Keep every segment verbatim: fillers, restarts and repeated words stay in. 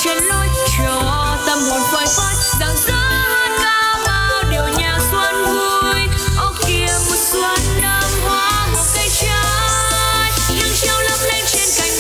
trên lối trò tâm hồn phơi phới rằng gió hát cao bao điều nhạc xuân vui. Ô kia một xuân đơm hoa một cây trái nhưng treo lấp lên trên cành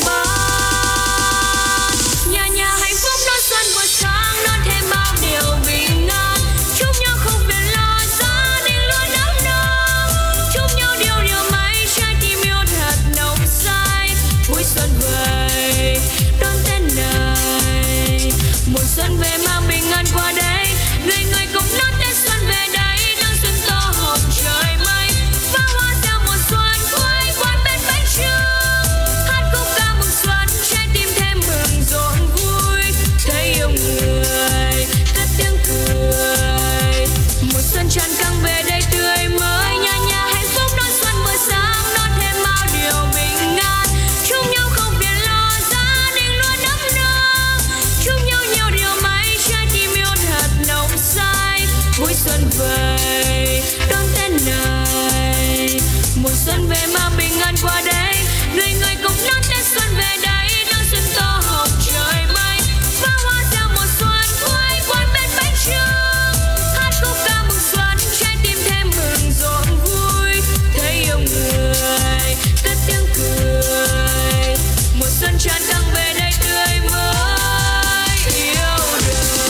ban. Nhà nhà hạnh phúc đón xuân vừa sáng đón thêm bao điều bình an. Chúc nhau không phiền lo gia đình luôn ấm no. Chúc nhau điều điều may trái tim yêu thật nồng say. Vui xuân về đón Tết này, mùa xuân về mang bình an qua đây. Người người cùng đón Tết xuân về đây, nắng xuân tô hồng trời mây. Pháo hoa reo mùa xuân quay quanh bên bánh trưng. Hát khúc ca mừng xuân trái tim thêm mừng rộn vui. Thấy yêu người cất tiếng cười, mùa xuân tràn căng về đây tươi mới. Nhà nhà hạnh phúc đón xuân vừa sáng đón thêm bao điều bình an. Chúc nhau không phiền lo gia đình luôn ấm no. Chúc nhau nhiều điều may trái tim yêu thật nồng say. Vui xuân về đón Tết này, mùa xuân về mang bình an qua đây. Người người cùng đón Tết xuân về đây, nắng xuân tô hồng trời mây. Pháo hoa reo mùa xuân quay quanh bên bánh trưng. Hát khúc ca mừng xuân trái tim thêm mừng rộn vui. Thấy yêu người cất tiếng cười, mùa xuân tràn căng về đây tươi mới yêu đời.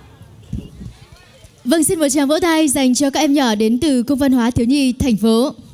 Vâng, xin một tràng vỗ tay dành cho các em nhỏ đến từ Cung văn hóa thiếu nhi thành phố.